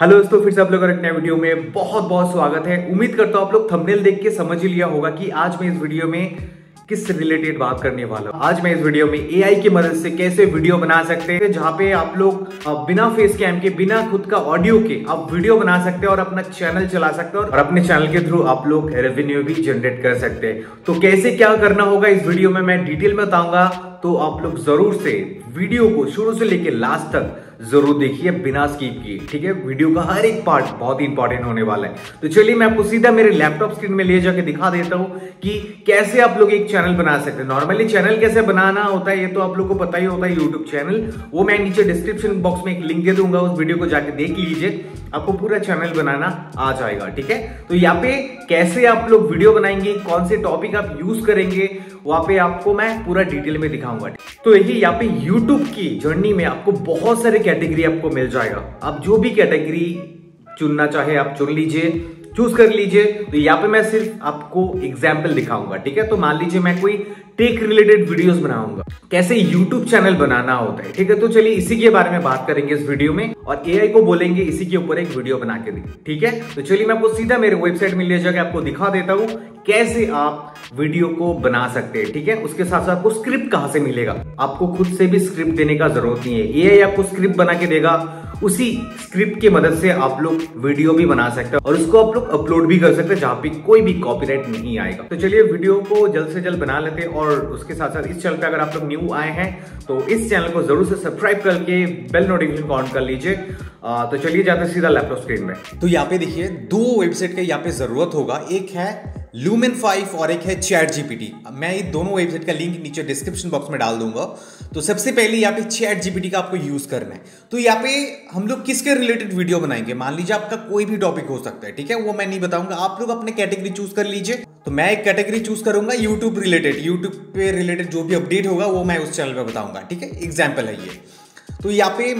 Hello दोस्तों, फिर से आप लोगों का एक नए वीडियो में बहुत बहुत स्वागत है। उम्मीद करता हूं आप लोग थंबनेल देख के समझ ही लिया होगा कि आज मैं इस वीडियो में किस रिलेटेड बात करने वाला हूं। आज मैं इस वीडियो में एआई की मदद से कैसे वीडियो बना सकते हैं, जहां पे आप लोग बिना फेस कैम के, बिना खुद का ऑडियो के आप वीडियो बना सकते हैं और अपना चैनल चला सकते हैं और अपने चैनल के थ्रू आप लोग रेवेन्यू भी जनरेट कर सकते हैं। तो कैसे क्या करना होगा इस वीडियो में मैं डिटेल में बताऊंगा, तो आप लोग जरूर से वीडियो को शुरू से लेकर लास्ट तक जरूर देखिए बिना स्किप किए। ठीक है, वीडियो का हर एक पार्ट बहुत ही इंपॉर्टेंट होने वाला है। तो चलिए मैं आपको सीधा मेरे लैपटॉप स्क्रीन में ले जाके दिखा देता हूं कि कैसे आप लोग एक चैनल बना सकते हैं। नॉर्मली चैनल कैसे बनाना होता है ये तो आप लोग को पता ही होता है, यूट्यूब चैनल। वो मैं नीचे डिस्क्रिप्शन बॉक्स में एक लिंक दे दूंगा, उस वीडियो को जाके देख लीजिए, आपको पूरा चैनल बनाना आ जाएगा। ठीक है, तो यहाँ पे कैसे आप लोग वीडियो बनाएंगे, कौन से टॉपिक आप यूज करेंगे, वहां पे आपको मैं पूरा डिटेल में दिखाऊंगा। तो यही यहाँ पे यूट्यूब की जर्नी में आपको बहुत सारे कैटेगरी आपको मिल जाएगा। आप जो भी कैटेगरी चुनना चाहे आप चुन लीजिए, चूज कर लीजिए। तो यहाँ पे मैं सिर्फ आपको एग्जाम्पल दिखाऊंगा। ठीक है, तो मान लीजिए मैं कोई टेक रिलेटेड वीडियोस बनाऊंगा, कैसे यूट्यूब चैनल बनाना होता है। ठीक है, तो चलिए इसी के बारे में बात करेंगे इस वीडियो में और एआई को बोलेंगे इसी के ऊपर एक वीडियो बना के दी। ठीक है, तो चलिए मैं आपको सीधा मेरे वेबसाइट में ले जाकर आपको दिखा देता हूं कैसे आप वीडियो को बना सकते हैं। ठीक है, उसके साथ साथ आपको स्क्रिप्ट कहां से मिलेगा, आपको खुद से भी स्क्रिप्ट देने का जरूरत नहीं है, एआई आपको स्क्रिप्ट बना के देगा। उसी स्क्रिप्ट की मदद से आप लोग वीडियो भी बना सकते हैं और उसको आप लोग अपलोड भी कर सकते हैं, जहां पे कोई भी कॉपीराइट नहीं आएगा। तो चलिए वीडियो को जल्द से जल्द बना लेते हैं और उसके साथ साथ इस चैनल पे अगर आप लोग न्यू आए हैं तो इस चैनल को जरूर से सब्सक्राइब करके बेल नोटिफिकेशन को ऑन कर लीजिए। तो चलिए जाते हैं सीधा लैपटॉप स्क्रीन में। तो यहाँ पे देखिए दो वेबसाइट का यहाँ पे जरूरत होगा, एक है Lumen 5 और एक है ChatGPT। मैं ये दोनों वेबसाइट का लिंक नीचे डिस्क्रिप्शन बॉक्स में डाल दूंगा। तो सबसे पहले यहाँ पे ChatGPT का आपको यूज करना है। तो यहाँ पे हम लोग किसके रिलेटेड वीडियो बनाएंगे, मान लीजिए आपका कोई भी टॉपिक हो सकता है। ठीक है, वो मैं नहीं बताऊंगा, आप लोग अपने कैटेगरी चूज कर लीजिए। तो मैं एक कैटेगरी चूज करूंगा यूट्यूब रिलेटेड, यूट्यूब पे रिलेटेड जो भी अपडेट होगा वो मैं उस चैनल पे बताऊंगा। ठीक है, एग्जाम्पल है ये। तो यहाँ पे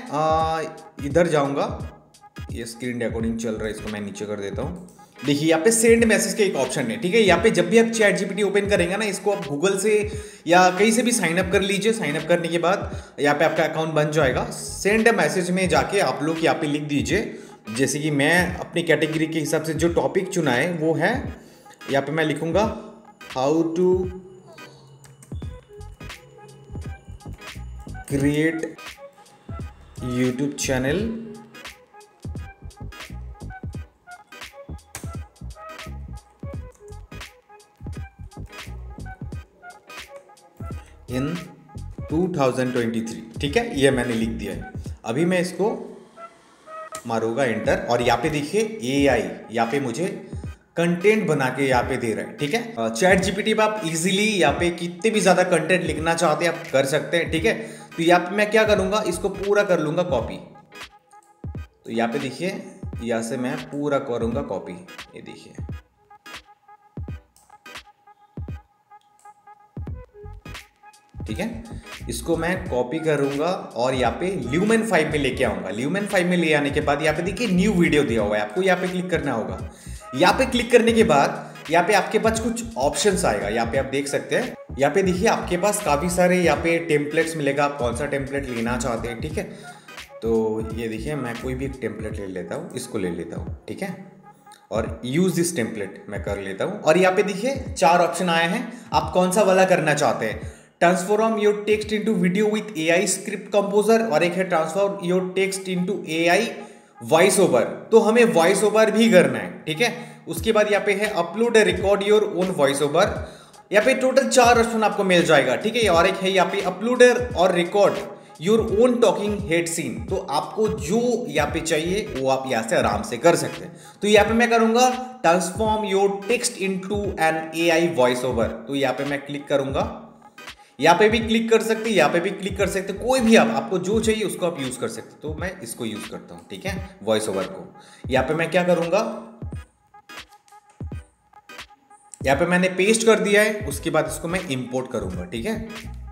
मैं इधर जाऊंगा, ये स्क्रीन रिकॉर्डिंग चल रहा है, इसको मैं नीचे कर देता हूँ। देखिए यहाँ पे सेंड मैसेज का एक ऑप्शन है। ठीक है, यहाँ पे जब भी आप ChatGPT ओपन करेंगे ना, इसको आप गूगल से या कहीं से भी साइन अप कर लीजिए। साइन अप करने के बाद यहाँ पे आपका अकाउंट बन जाएगा। सेंड मैसेज में जाके आप लोग यहाँ पे लिख दीजिए, जैसे कि मैं अपनी कैटेगरी के हिसाब से जो टॉपिक चुना है वो है, यहाँ पे मैं लिखूंगा how to create YouTube channel in 2023। ठीक है, ये मैंने लिख दिया है। अभी मैं इसको मारूंगा एंटर और यहाँ पे देखिए एआई यहाँ पे मुझे कंटेंट बना के यहाँ पे दे रहा है। ठीक है, ChatGPT पे आप इजीली यहाँ पे कितने भी ज्यादा कंटेंट लिखना चाहते हैं आप कर सकते हैं। ठीक है, तो यहाँ पे मैं क्या करूंगा, इसको पूरा कर लूंगा कॉपी। तो यहाँ पे देखिए यहाँ से मैं पूरा करूंगा कॉपी, ये देखिए। ठीक है, इसको मैं कॉपी करूंगा और यहाँ पे Lumen 5 में लेके आऊंगा। Lumen 5 में ले आने के बाद यहाँ पे देखिए न्यू वीडियो दिया हुआ है, आपको यहाँ पे क्लिक करना होगा। यहाँ पे क्लिक करने के बाद यहाँ पे आपके पास कुछ ऑप्शंस आएगा, यहाँ पे आप देख सकते हैं। यहाँ पे देखिए आपके पास काफी सारे यहाँ पे टेम्पलेट्स मिलेगा, आप कौन सा टेम्पलेट लेना चाहते हैं। ठीक है, तो ये देखिए मैं कोई भी एक टेम्पलेट ले लेता हूँ, इसको ले लेता हूँ। ठीक है, और यूज दिस टेम्पलेट मैं कर लेता हूँ। और यहाँ पे देखिए 4 ऑप्शन आए हैं, आप कौन सा वाला करना चाहते हैं। Transform your text into video with AI script composer और एक है transform your text into AI voice over. तो हमें वॉइस ओवर भी करना है। ठीक है, उसके बाद यहाँ पे है upload record your own voice over. यहाँ पे टोटल 4 ऑप्शन आपको मिल जाएगा। ठीक है, और एक है यहाँ पे अपलोडर और record your own talking head scene. तो आपको जो यहाँ पे चाहिए वो आप यहाँ से आराम से कर सकते हैं। तो यहाँ पे मैं करूंगा transform your text into an AI voice over. तो यहाँ पे मैं क्लिक करूंगा, यहाँ पे भी क्लिक कर सकते हैं, यहाँ पे भी क्लिक कर सकते हैं, कोई भी आपको जो चाहिए उसको आप यूज कर सकते हैं। तो मैं इसको यूज करता हूं। ठीक है, वॉइस ओवर को। यहाँ पे मैं क्या करूंगा, यहाँ पे मैंने पेस्ट कर दिया है, उसके बाद इसको मैं इंपोर्ट करूंगा। ठीक है,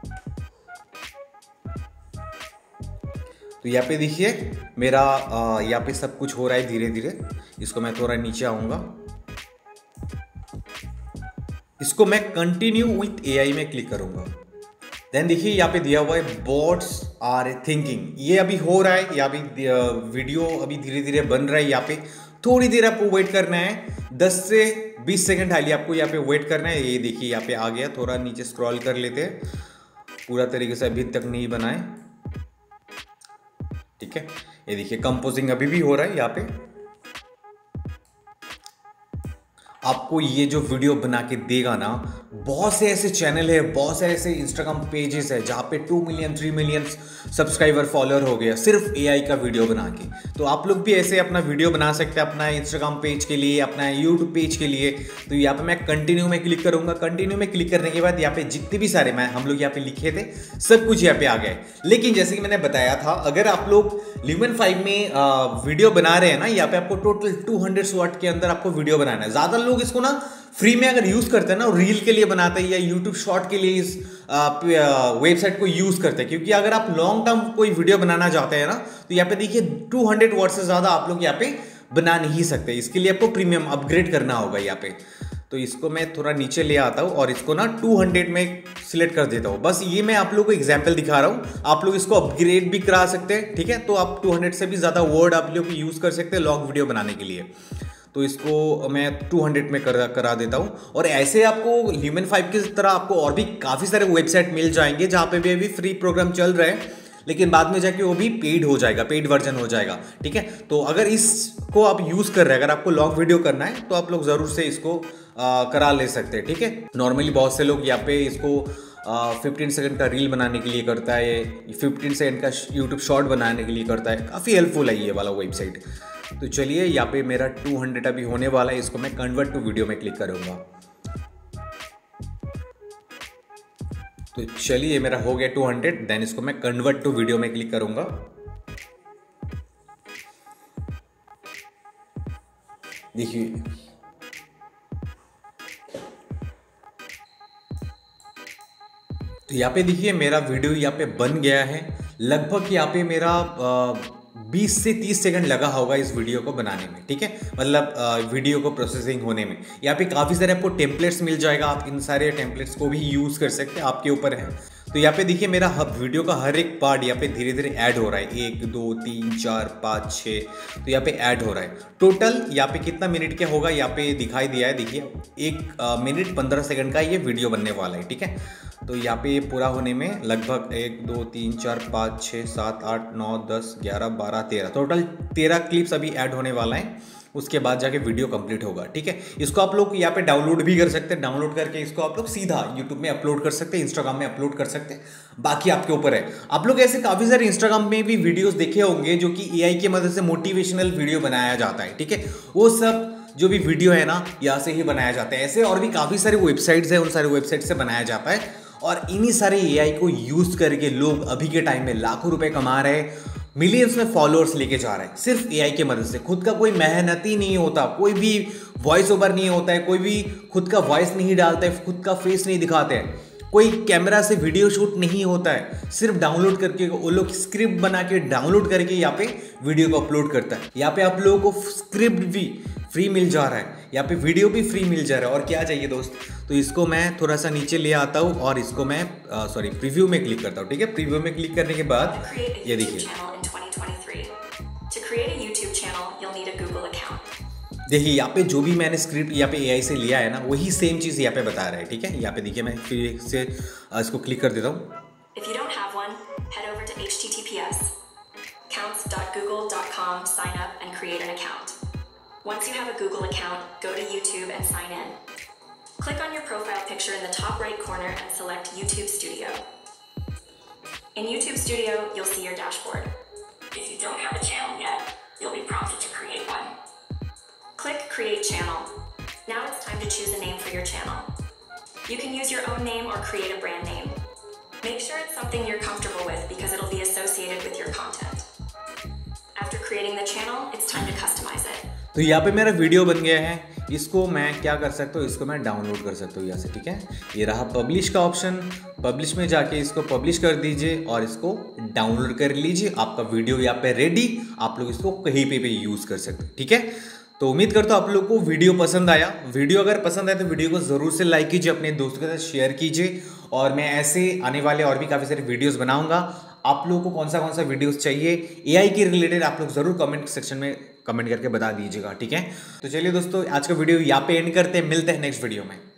तो यहाँ पे देखिए मेरा यहाँ पे सब कुछ हो रहा है धीरे धीरे। इसको मैं थोड़ा नीचे आऊंगा, इसको मैं कंटिन्यू विथ एआई में क्लिक करूंगा। देन देखिए यहाँ पे दिया हुआ है बॉट्स आर थिंकिंग, ये अभी हो रहा है, यहाँ पे वीडियो अभी धीरे धीरे बन रहा है। यहाँ पे थोड़ी देर आपको वेट करना है, 10 से 20 सेकंड खाली आपको यहाँ पे वेट करना है। ये देखिए यहाँ पे आ गया, थोड़ा नीचे स्क्रॉल कर लेते हैं, पूरा तरीके से अभी तक नहीं बनाए, ठीक है। ये देखिए कंपोजिंग अभी भी हो रहा है। यहाँ पे आपको ये जो वीडियो बना के देगा ना, बहुत से ऐसे चैनल है, बहुत से ऐसे इंस्टाग्राम पेजेस है जहाँ पे 2 मिलियन 3 मिलियन सब्सक्राइबर फॉलोअर हो गया सिर्फ एआई का वीडियो बना के। तो आप लोग भी ऐसे अपना वीडियो बना सकते हैं अपना इंस्टाग्राम पेज के लिए, अपना यूट्यूब पेज के लिए। तो यहाँ पे मैं कंटिन्यू में क्लिक करूंगा, कंटिन्यू में क्लिक करने के बाद यहाँ पे जितने भी सारे हम लोग यहाँ पे लिखे थे सब कुछ यहाँ पे आ गए। लेकिन जैसे कि मैंने बताया था, अगर आप लोग ल्यूमेन 5 में वीडियो बना रहे हैं ना, यहाँ पे आपको टोटल 200 शॉट के अंदर आपको वीडियो बनाना है। ज्यादा लोग इसको ना फ्री में अगर यूज करते हैं ना, रील के लिए बनाते हैं या यूट्यूब शॉर्ट के लिए इस वेबसाइट को यूज करते हैं, क्योंकि अगर आप लॉन्ग टर्म कोई वीडियो बनाना चाहते हैं ना, तो यहाँ पे देखिए 200 वर्ड से ज्यादा आप लोग यहाँ पे बना नहीं सकते। इसके लिए आपको प्रीमियम अपग्रेड करना होगा यहाँ पे। तो इसको मैं थोड़ा नीचे ले आता हूँ और इसको ना 200 में सिलेक्ट कर देता हूँ। बस ये मैं आप लोगों को एग्जाम्पल दिखा रहा हूँ, आप लोग इसको अपग्रेड भी करा सकते हैं, ठीक है। तो आप 200 से भी ज्यादा वर्ड आप लोग यूज कर सकते हैं लॉन्ग वीडियो बनाने के लिए। तो इसको मैं 200 में करा देता हूँ। और ऐसे आपको ल्यूमेन 5 की तरह आपको और भी काफ़ी सारे वेबसाइट मिल जाएंगे जहाँ पे भी अभी फ्री प्रोग्राम चल रहे हैं, लेकिन बाद में जाके वो भी पेड हो जाएगा, पेड वर्जन हो जाएगा, ठीक है। तो अगर इसको आप यूज़ कर रहे हैं, अगर आपको लॉन्ग वीडियो करना है तो आप लोग ज़रूर से इसको करा ले सकते हैं, ठीक है। नॉर्मली बहुत से लोग यहाँ पे इसको 15 सेकंड का रील बनाने के लिए करता है, 15 सेकंड का यूट्यूब शॉर्ट बनाने के लिए करता है। काफ़ी हेल्पफुल है ये वाला वेबसाइट। तो चलिए यहाँ पे मेरा 200 अभी होने वाला है, इसको मैं कन्वर्ट टू वीडियो में क्लिक करूंगा। तो चलिए मेरा हो गया 200, देन इसको मैं कन्वर्ट टू वीडियो में क्लिक करूंगा। देखिए तो यहाँ पे देखिए मेरा वीडियो यहाँ पे बन गया है। लगभग यहाँ पे मेरा 20 से 30 सेकंड लगा होगा इस वीडियो को बनाने में, ठीक है, मतलब वीडियो को प्रोसेसिंग होने में। यहाँ पे काफ़ी सारे आपको टेम्पलेट्स मिल जाएगा, आप इन सारे टेम्पलेट्स को भी यूज़ कर सकते हैं, आपके ऊपर है। तो यहाँ पे देखिए मेरा वीडियो का हर एक पार्ट यहाँ पे धीरे धीरे ऐड हो रहा है, 1 2 3 4 5 6, तो यहाँ पे ऐड हो रहा है। टोटल यहाँ पे कितना मिनट का होगा यहाँ पे दिखाई दिया है, देखिए 1 मिनट 15 सेकंड का ये वीडियो बनने वाला है, ठीक है। तो यहाँ पे पूरा होने में लगभग 1 2 3 4 5 6 7 8 9 10 11 12 13, टोटल 13 क्लिप्स अभी ऐड होने वाला है। उसके बाद जाके वीडियो कंप्लीट होगा, ठीक है। इसको आप लोग यहाँ पे डाउनलोड भी कर सकते हैं, डाउनलोड करके इसको आप लोग सीधा यूट्यूब में अपलोड कर सकते हैं, इंस्टाग्राम में अपलोड कर सकते हैं, बाकी आपके ऊपर है। आप लोग ऐसे काफ़ी सारे इंस्टाग्राम में भी वीडियोस देखे होंगे जो कि एआई की मदद से मोटिवेशनल वीडियो बनाया जाता है, ठीक है। वो सब जो भी वीडियो है ना यहाँ से ही बनाया जाता है। ऐसे और भी काफ़ी सारे वेबसाइट्स हैं, उन सारे वेबसाइट से बनाया जाता है। और इन्हीं सारे एआई को यूज़ करके लोग अभी के टाइम में लाखों रुपए कमा रहे हैं, मिलियंस में फॉलोअर्स लेके जा रहे हैं सिर्फ एआई की मदद से। खुद का कोई मेहनत ही नहीं होता, कोई भी वॉइस ओवर नहीं होता है, कोई भी खुद का वॉइस नहीं डालता है, खुद का फेस नहीं दिखाते हैं, कोई कैमरा से वीडियो शूट नहीं होता है, सिर्फ डाउनलोड करके वो लोग स्क्रिप्ट बना के डाउनलोड करके यहाँ पे वीडियो को अपलोड करता है। यहाँ पे आप लोगों को स्क्रिप्ट भी फ्री मिल जा रहा है, यहाँ पे वीडियो भी फ्री मिल जा रहा है, और क्या चाहिए दोस्त। तो इसको मैं थोड़ा सा नीचे ले आता हूँ और इसको मैं प्रीव्यू में क्लिक करता हूँ, ठीक है। प्रीव्यू में क्लिक करने के बाद ये देखिए देखिए यहाँ पे जो भी मैंने स्क्रिप्ट यहाँ पे एआई से लिया है ना, वही सेम चीज़ यहाँ पे बता रहा है, ठीक है। यहाँ पे देखिए मैं फिर से इसको क्लिक कर देता हूँ। If you don't have one, head over to https://accounts.google.com, sign up and create an account. Once you have a Google account, go to YouTube and sign in. Click on your profile picture in the top right corner and select YouTube Studio. In YouTube Studio, you'll see your dashboard. If you don't have a channel yet, you'll be prompted to create one. Click Create Channel. Now it's time to choose a name for your channel. You can use your own name or create a brand name. Make sure it's something you're comfortable with because it'll be associated with your content. After creating the channel, it's time to customize it. तो यहाँ पे मेरा video बन गया है, इसको मैं क्या कर सकता हूँ, इसको मैं डाउनलोड कर सकता हूँ यहाँ से, ठीक है। ये रहा पब्लिश का ऑप्शन, पब्लिश में जाके इसको पब्लिश कर दीजिए और इसको डाउनलोड कर लीजिए। आपका वीडियो यहाँ पे रेडी, आप लोग इसको कहीं पे भी यूज़ कर सकते हैं, ठीक है। तो उम्मीद करता हूँ आप लोगों को वीडियो पसंद आया। वीडियो अगर पसंद आए तो वीडियो को ज़रूर से लाइक कीजिए, अपने दोस्तों के साथ शेयर कीजिए और मैं ऐसे आने वाले और भी काफ़ी सारे वीडियोस बनाऊंगा। आप लोगों को कौन सा वीडियोस चाहिए एआई के रिलेटेड, आप लोग ज़रूर कमेंट सेक्शन में कमेंट करके बता दीजिएगा, ठीक है। तो चलिए दोस्तों, आज का वीडियो यहाँ पे एंड करते हैं, मिलते हैं नेक्स्ट वीडियो में।